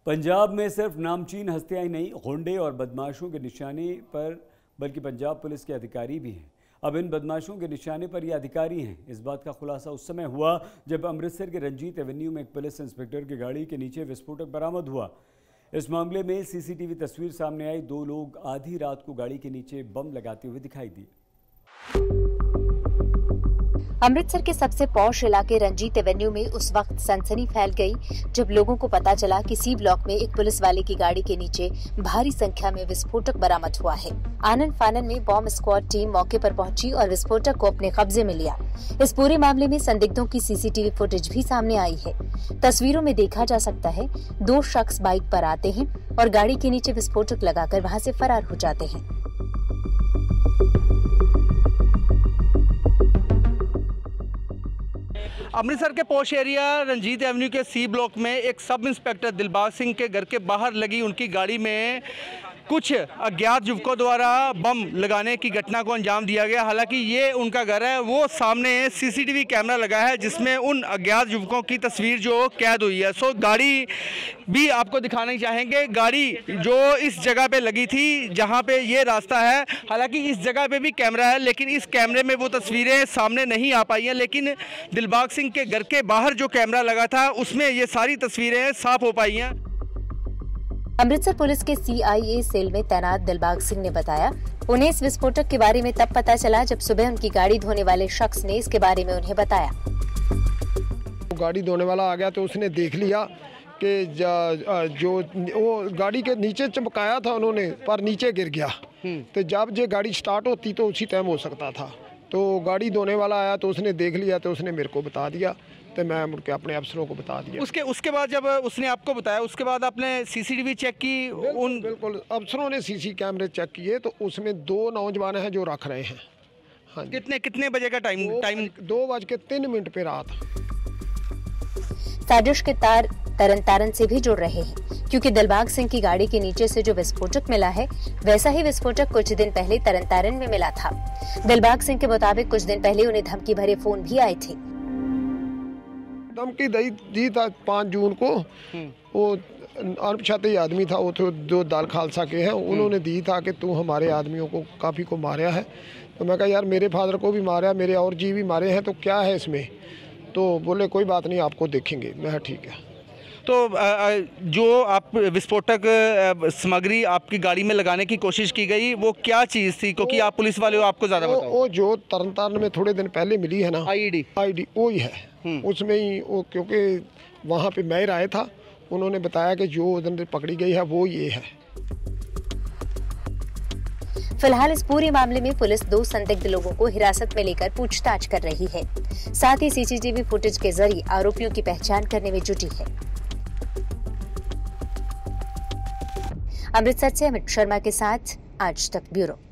पंजाब में सिर्फ नामचीन हस्तियां ही नहीं, गुंडे और बदमाशों के निशाने पर बल्कि पंजाब पुलिस के अधिकारी भी हैं। अब इन बदमाशों के निशाने पर ये अधिकारी हैं। इस बात का खुलासा उस समय हुआ जब अमृतसर के रंजीत एवेन्यू में एक पुलिस इंस्पेक्टर की गाड़ी के नीचे विस्फोटक बरामद हुआ। इस मामले में सीसीटीवी तस्वीर सामने आई। 2 लोग आधी रात को गाड़ी के नीचे बम लगाते हुए दिखाई दिए। अमृतसर के सबसे पॉश इलाके रंजीत एवेन्यू में उस वक्त सनसनी फैल गई जब लोगों को पता चला कि सी ब्लॉक में एक पुलिस वाले की गाड़ी के नीचे भारी संख्या में विस्फोटक बरामद हुआ है। आनन फानन में बॉम्ब स्क्वाड टीम मौके पर पहुंची और विस्फोटक को अपने कब्जे में लिया। इस पूरे मामले में संदिग्धों की सीसीटीवी फुटेज भी सामने आई है। तस्वीरों में देखा जा सकता है 2 शख्स बाइक पर आते हैं और गाड़ी के नीचे विस्फोटक लगाकर वहां से फरार हो जाते हैं। अमृतसर के पॉश एरिया रंजीत एवेन्यू के सी ब्लॉक में एक सब इंस्पेक्टर दिलबाग सिंह के घर के बाहर लगी उनकी गाड़ी में कुछ अज्ञात युवकों द्वारा बम लगाने की घटना को अंजाम दिया गया। हालांकि ये उनका घर है, वो सामने सीसीटीवी कैमरा लगा है जिसमें उन अज्ञात युवकों की तस्वीर जो कैद हुई है। सो गाड़ी भी आपको दिखाना चाहेंगे। गाड़ी जो इस जगह पे लगी थी जहाँ पे ये रास्ता है, हालांकि इस जगह पे भी कैमरा है लेकिन इस कैमरे में वो तस्वीरें सामने नहीं आ पाई हैं। लेकिन दिलबाग सिंह के घर के बाहर जो कैमरा लगा था उसमें ये सारी तस्वीरें साफ हो पाई हैं। अमृतसर पुलिस के CIA सेल में तैनात दिलबाग सिंह ने बताया, उन्हें इस विस्फोटक के बारे में तब पता चला जब सुबह उनकी गाड़ी धोने वाले शख्स ने इसके बारे में उन्हें बताया। गाड़ी धोने वाला आ गया तो उसने देख लिया कि जो वो गाड़ी के नीचे चमकाया था उन्होंने, पर नीचे गिर गया। तो जब ये गाड़ी स्टार्ट होती तो उसी टाइम हो सकता था। तो गाड़ी धोने वाला आया तो उसने देख लिया तो उसने मेरे को बता दिया, तो मैं मुड़ के अपने अफसरों को बता दिया। उसके बाद जब उसने आपको बताया उसके बाद आपने सीसीटीवी चेक की? बिल्कुल अफसरों ने सीसी कैमरे चेक किए तो उसमें 2 नौजवान हैं जो रख रहे हैं। हाँ, कितने बजे का टाइम? 2:03 पे रात। साजिश के तार तरन से भी जुड़ रहे हैं क्योंकि दिलबाग सिंह की गाड़ी के नीचे से जो विस्फोटक मिला है वैसा ही विस्फोटक कुछ दिन पहले तरन में मिला था। दिलबाग सिंह के मुताबिक कुछ दिन पहले उन्हें धमकी भरे फोन भी आए थे। धमकी दी था 5 जून को। वो अनपछाती आदमी था, वो तो 2 दाल खालसा के हैं, उन्होंने दी था कि तू हमारे आदमियों को काफ़ी को मारा है। तो मैं कहा यार मेरे फादर को भी मारा, मेरे और जी भी मारे हैं, तो क्या है इसमें? तो बोले कोई बात नहीं, आपको देखेंगे। मैं ठीक है। तो जो आप विस्फोटक सामग्री आपकी गाड़ी में लगाने की कोशिश की गई वो क्या चीज़ थी? क्योंकि आप पुलिस वाले हो, आपको ज़्यादा बताओ। वो जो तरन में थोड़े दिन पहले मिली है ना, आईडी वही है। उसमें ही वो, क्योंकि वहाँ पे मेयर आया था, उन्होंने बताया कि जो उधर पकड़ी गई है वो ये है। फिलहाल इस पूरे मामले में पुलिस 2 संदिग्ध लोगों को हिरासत में लेकर पूछताछ कर रही है। साथ ही सीसीटीवी फुटेज के जरिए आरोपियों की पहचान करने में जुटी है। अमृतसर से अमित शर्मा के साथ आज तक ब्यूरो।